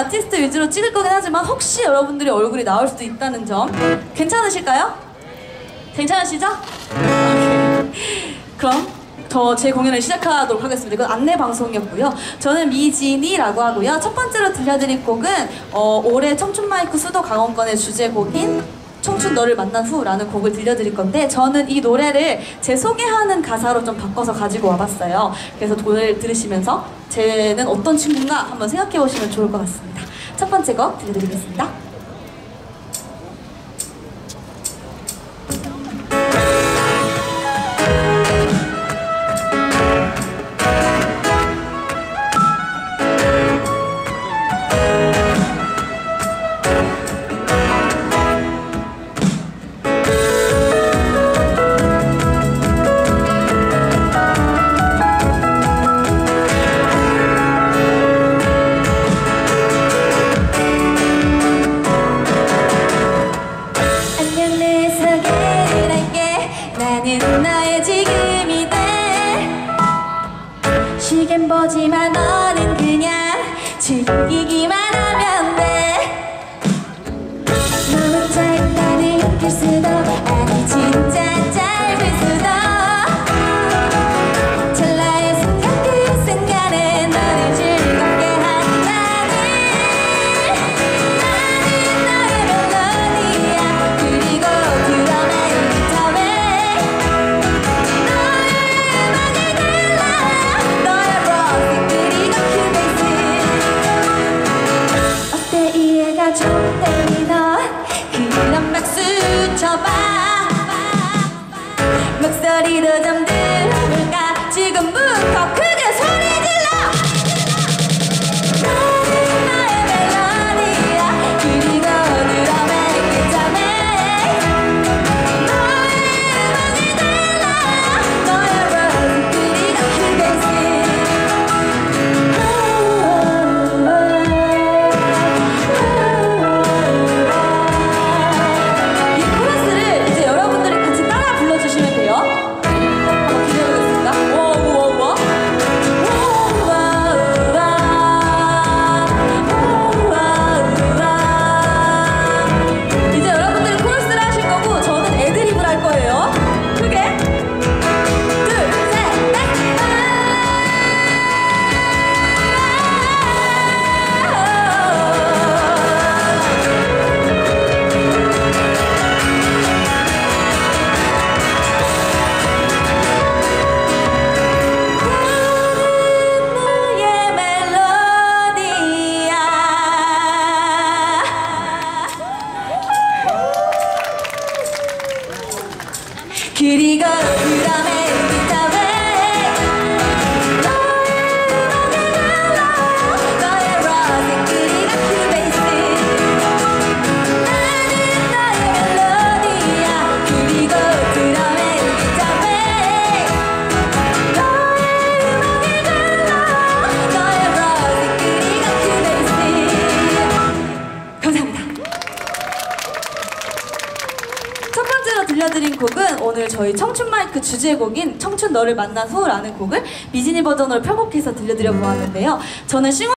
아티스트 위주로 찍을 거긴 하지만 혹시 여러분들이 얼굴이 나올 수도 있다는 점 괜찮으실까요? 괜찮으시죠? 오케이. 그럼 제 공연을 시작하도록 하겠습니다. 이건 안내 방송이었고요. 저는 미진이라고 하고요. 첫 번째로 들려드릴 곡은 올해 청춘마이크 수도 강원권의 주제곡인 청춘 너를 만난 후라는 곡을 들려드릴 건데, 저는 이 노래를 제 소개하는 가사로 좀 바꿔서 가지고 와봤어요. 그래서 노래를 들으시면서 쟤는 어떤 친구인가 한번 생각해 보시면 좋을 것 같습니다. 첫 번째 곡 들려드리겠습니다. 나의 지금이 돼. 시간 보지만 너는 그냥 즐기기만 하면 돼. 너무 짧다는 느낄 수도 아니 진짜 짧을 수도 찰나의 순간 그 순간에 너를 즐겁게 한다니. 나는 너의 멜로디야. 그리고 드럼의 기타에 좋다니 너 그럼 박수 쳐봐. 목소리도 좀 들어볼까. 지금부터 크게 소리 질러. 너는 나의 멜로디야. 그리고 드럼의 기타에 너의 음악이 달라. 너의 로스 그리고 큐베이스. 그리고 드럼의 기타에 너의 음악이 달라. 너의 로스 그리고 큐베이스. 나는 너의 멜로디야. 그리고 드럼의 기타에 너의 음악이 달라. 너의 로스 그리고 큐베이스. 감사합니다. 첫 번째로 들려드린 곡은 오늘 저희 청춘마이크 주제곡인 청춘 너를 만난 후라는 곡을 미진이 버전으로 편곡해서 들려드려 보았는데요. 저는